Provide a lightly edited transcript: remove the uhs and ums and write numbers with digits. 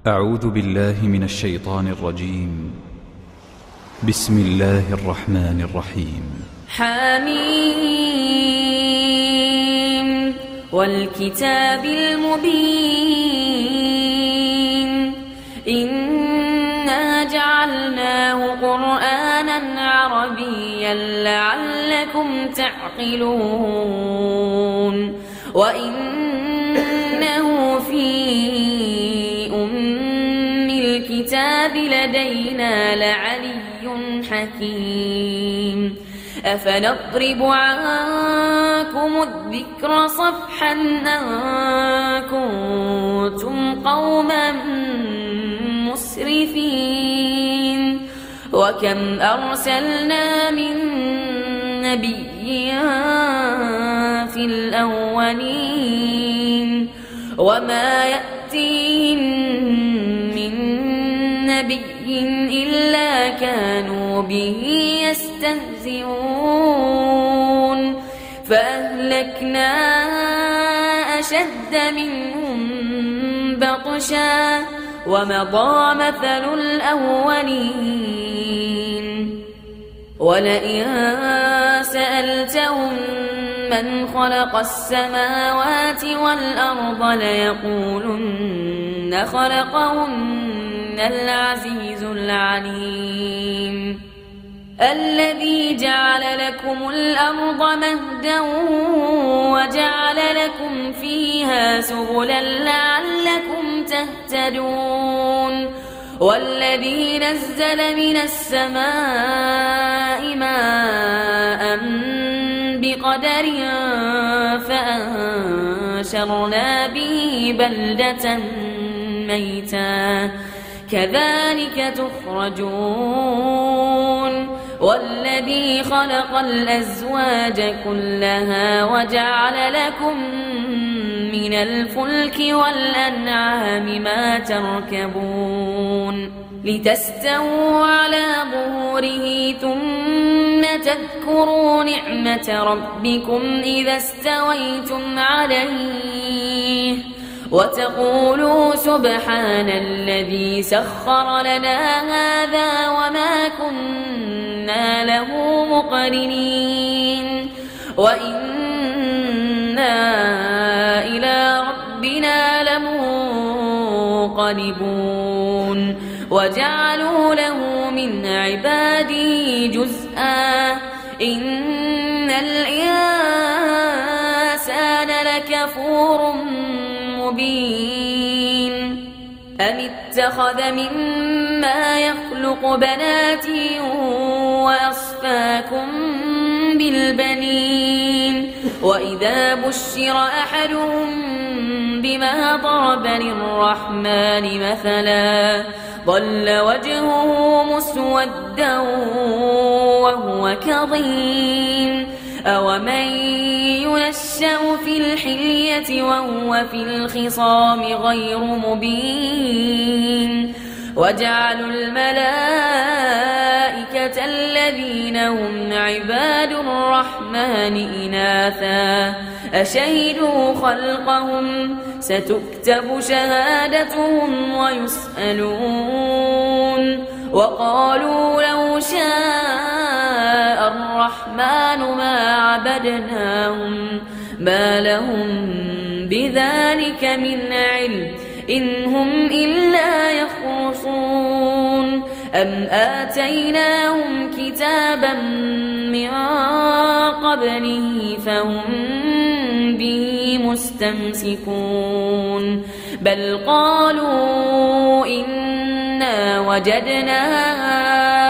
أعوذ بالله من الشيطان الرجيم. بسم الله الرحمن الرحيم. حميم والكتاب المبين إنا جعلناه قرآنا عربيا لعلكم تعقلون وإنه في الكتاب لدينا لعلي حكيم أفنضرب عنكم الذكر صفحا أن كنتم قوما مسرفين وكم أرسلنا من نبي في الأولين وما يأتيهم من نبي إلا كانوا به يستهزئون فأهلكنا أشد منهم بطشا ومضى مثل الأولين ولئن سألتهم من خلق السماوات والأرض ليقولن خلقهن العزيز العليم الذي جعل لكم الأرض مهدا وجعل لكم فيها سبلا لعلكم تهتدون والذي نزل من السماء ماء بقدر فأنشرنا به بلدة ميتا كذلك تخرجون والذي خلق الأزواج كلها وجعل لكم من الفلك والأنعام ما تركبون لتستووا على ظهوره ثم تذكروا نعمة ربكم إذا استويتم عليه وتقولوا سبحان الذي سخر لنا هذا وما كنا له مقرنين وإنا إلى ربنا لمنقلبون وجعلوا له من عباده جزءا إن الإنسان لكفور مبين أم اتخذ مما يخلق بنات وأصفاكم بالبنين وإذا بشر أحدهم بما ضرب للرحمن مثلا ظل وجهه مسودا وهو كظيم أومن ينشأ في الحلية وهو في الخصام غير مبين وجعلوا الملائكة الذين هم عباد الرحمن إناثا أشهدوا خلقهم ستكتب شهادتهم ويسألون وقالوا لو شاء الرحمن ما عبدناهم ما لهم بذلك من علم إن هم إلا يخرصون أم آتيناهم كتابا من قبله فهم به مستمسكون بل قالوا إنا وجدنا